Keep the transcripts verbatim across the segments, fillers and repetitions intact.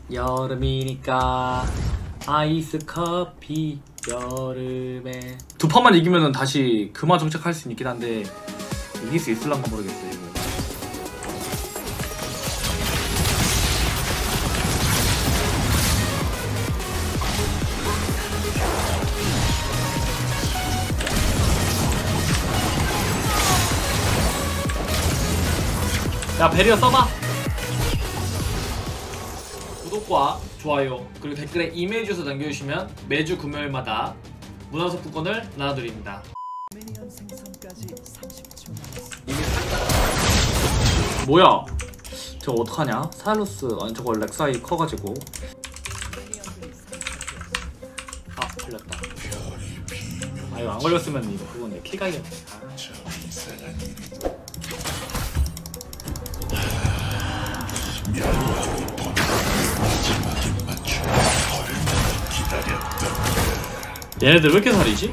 여름이니까 아이스 커피 여름에 두 판만 이기면은 다시 금화 정착할 수 있긴 한데 이길 수 있을란가 모르겠어요 이거. 야 베리어 써봐. 구독과 좋아요 그리고 댓글에 이메일 주소 남겨주시면 매주 금요일마다 문화상품권을 나눠드립니다. 뭐야 저거 어떡하냐? 사일러스 아니 저거 렉사이 커가지고 아 걸렸다. 아 이거 안 걸렸으면 이거 그건데 킬각이었네. 얘네들 왜 이렇게 살이지?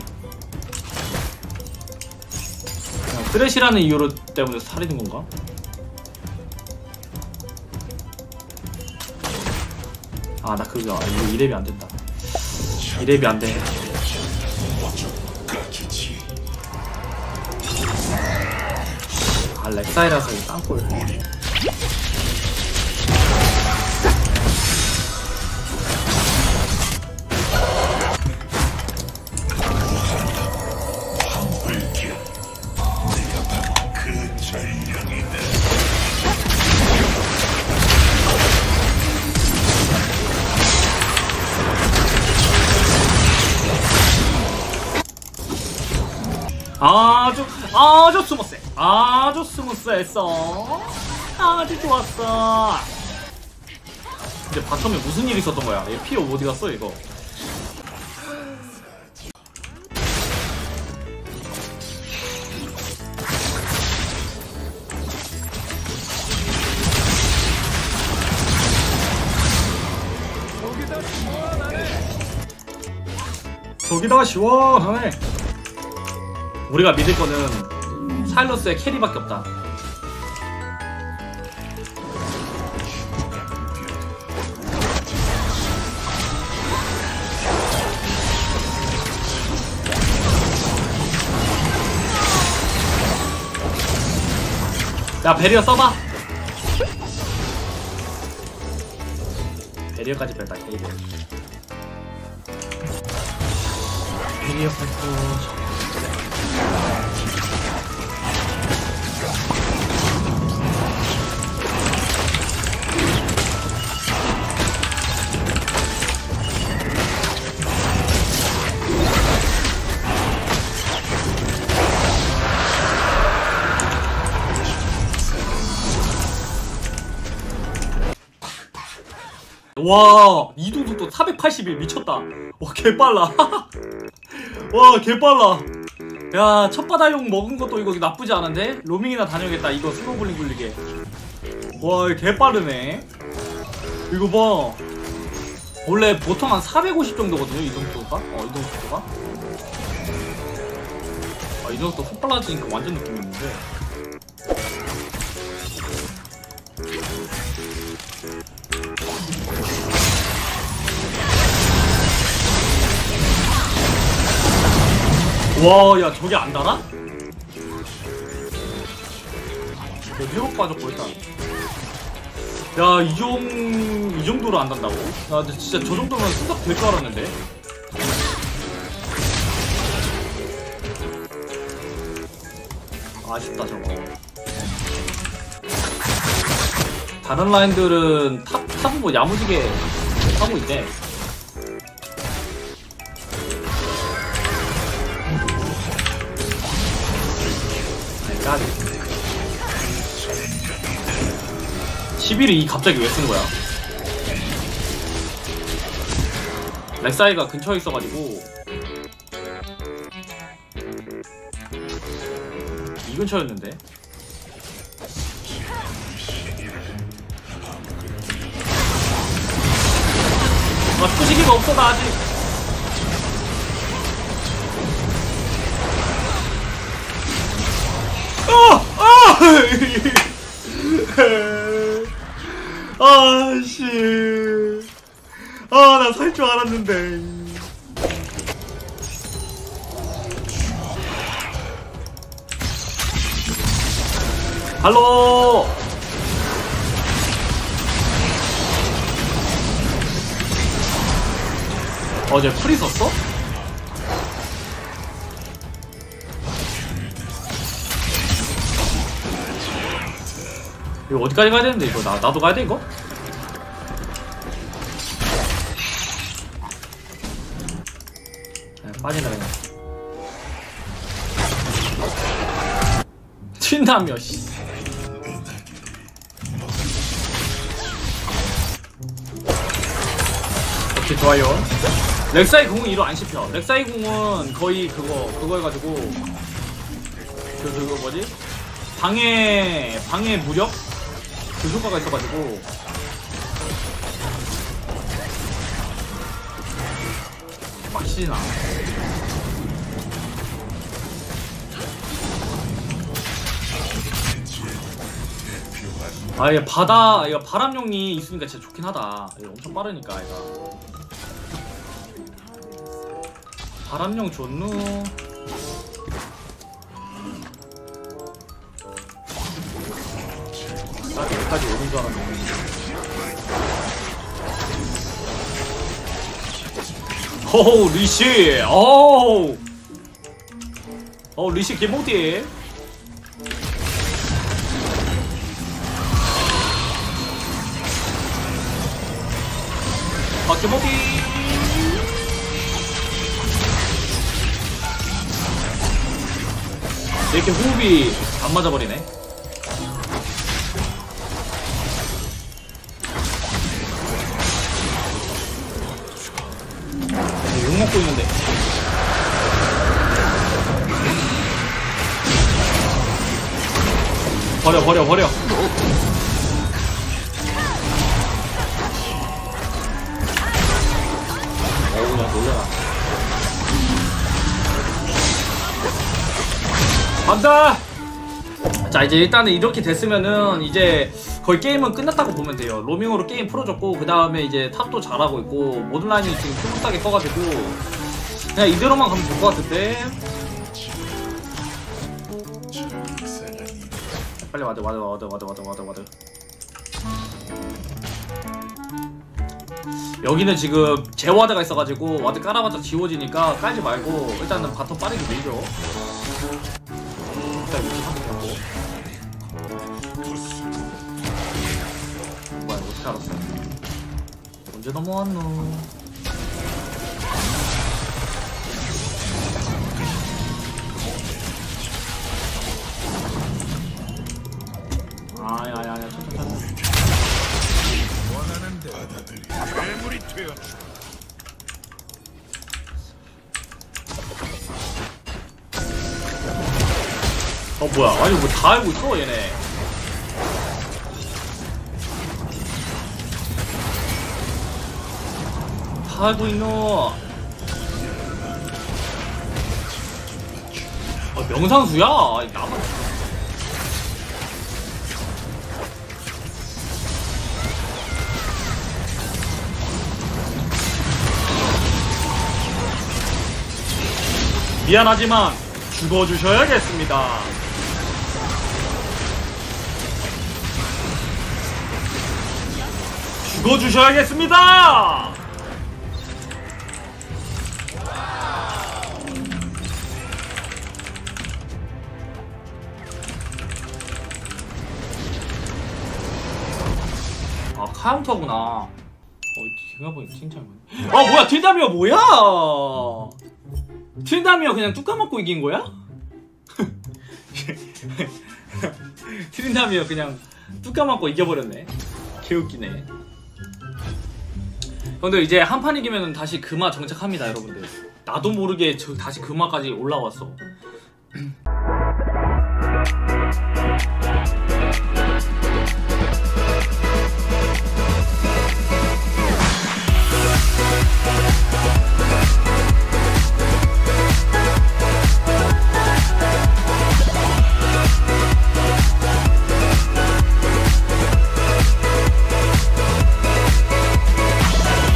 그냥 쓰레시라는 이유로 때문에 살이는 건가? 아 나 그거 아, 이거 이랩이 안 된다. 이랩이 안 돼. 아 렉사이라서 이 땅골. 아주 아주 스무스 아주 스무스했어. 아주 좋았어. 근데 바텀에 무슨 일이 있었던 거야? 얘 피오 어디 갔어 이거? 저기다가 시원하네. 우리가 믿을 거는 사일러스의 캐리밖에 없다. 야 베리어 써봐. 베리어까지 뺐다. 베리어 베리어 뺐고 와 이동속도 사백팔십일 미쳤다. 와 개빨라. 와 개빨라. 야 첫바다용 먹은 것도 이거 나쁘지 않은데? 로밍이나 다녀야겠다 이거 스노블링 굴리게. 와 개빠르네. 이거 봐 원래 보통 한 사백오십 정도거든요 이동속도가. 어 이동속도가 아 이동속도 훅 빨라지니까 완전 느낌이 있는데. 와, 야, 저게 안 달아? 회복 빠졌고, 일단. 야, 이 정, 이 정도로 안 단다고? 야, 근데 진짜 저 정도면 수석 될 줄 알았는데? 아쉽다, 저거. 다른 라인들은 탑, 탑은 뭐 야무지게 하고 있네. 십일이 이 갑자기 왜 쓴 거야? 렉사이가 근처에 있어가지고 이 근처였는데. 아 투시기가 없어 나 아직. 아! 아! 아씨. 아, 나 살 줄 알았는데. 할로. 어제 풀이 썼어? 이거 어디까지 가야 되는데 이거 나 나도 가야 돼 이거? 그냥 빠진다 그냥. 튄다며 씨. 오케이 좋아요. 렉사이 궁은 이로 안 씹혀. 렉사이 궁은 거의 그거 그거 해가지고 그 그거 뭐지? 방해 방해 무력 그 효과가 있어가지고 막 시나. 아 이게 바다 이거 바람용이 있으니까 진짜 좋긴 하다. 이거 엄청 빠르니까 이거. 바람용 좋누. 나 여기까지 오는 줄 알았네. 호호 리시. 오우. 어 리시 개모디. 아 개모디. 이렇게 호흡이 안 맞아버리네. 욕 먹고 있는데. 버려 버려 버려. 어우 그냥 놀래라. 간다! 자 이제 일단은 이렇게 됐으면은 이제 거의 게임은 끝났다고 보면 돼요. 로밍으로 게임 풀어줬고 그 다음에 이제 탑도 잘하고 있고 모든 라인이 지금 흐뭇하게 커가지고 그냥 이대로만 가면 될 것 같은데. 빨리 와드 와드 와드 와드 와드 와드 와드. 여기는 지금 제와드가 있어가지고 와드 깔아봤자 지워지니까 깔지 말고 일단은 바텀 빠르게 밀죠. 일단 위치 확인하고. 뭐야 이거 어떻게 알았어? 언제 넘어왔노? 아야야야 천천히. 원하는데 괴물이 되어. 어 뭐야? 아니 뭐 다 알고 있어 얘네. 다 알고 있노. 아 명상수야? 아니 나만. 미안하지만 죽어주셔야겠습니다. 죽어주셔야겠습니다. 아 카운터구나. 어 생각해보니 칭찬이. 아 뭐야 틸다미어 뭐야? 틸다미어 그냥 뚝 까먹고 이긴 거야? 틸다미어 그냥 뚝 까먹고 이겨버렸네. 개웃기네. 근데 이제 한 판 이기면 다시 금화 정착합니다 여러분들. 나도 모르게 저 다시 금화까지 올라왔어.